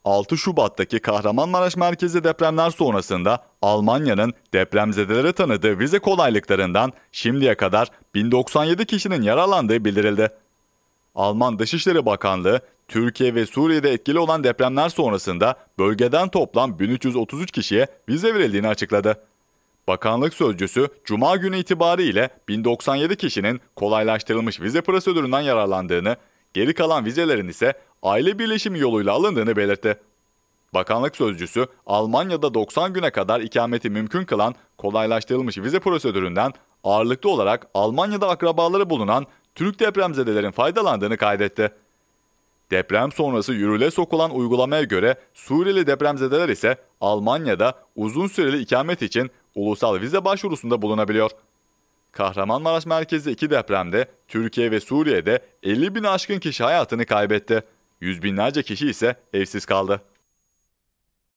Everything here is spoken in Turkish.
6 Şubat'taki Kahramanmaraş merkezi depremler sonrasında Almanya'nın depremzedelere tanıdığı vize kolaylıklarından şimdiye kadar 1097 kişinin yararlandığı bildirildi. Alman Dışişleri Bakanlığı, Türkiye ve Suriye'de etkili olan depremler sonrasında bölgeden toplam 1333 kişiye vize verildiğini açıkladı. Bakanlık sözcüsü, Cuma günü itibariyle 1097 kişinin kolaylaştırılmış vize prosedüründen yararlandığını, geri kalan vizelerin ise aile birleşimi yoluyla alındığını belirtti. Bakanlık sözcüsü, Almanya'da 90 güne kadar ikameti mümkün kılan kolaylaştırılmış vize prosedüründen ağırlıklı olarak Almanya'da akrabaları bulunan Türk depremzedelerin faydalandığını kaydetti. Deprem sonrası yürürlüğe sokulan uygulamaya göre Suriyeli depremzedeler ise Almanya'da uzun süreli ikamet için ulusal vize başvurusunda bulunabiliyor. Kahramanmaraş merkezli 2 depremde Türkiye ve Suriye'de 50 bin aşkın kişi hayatını kaybetti. Yüz binlerce kişi ise evsiz kaldı.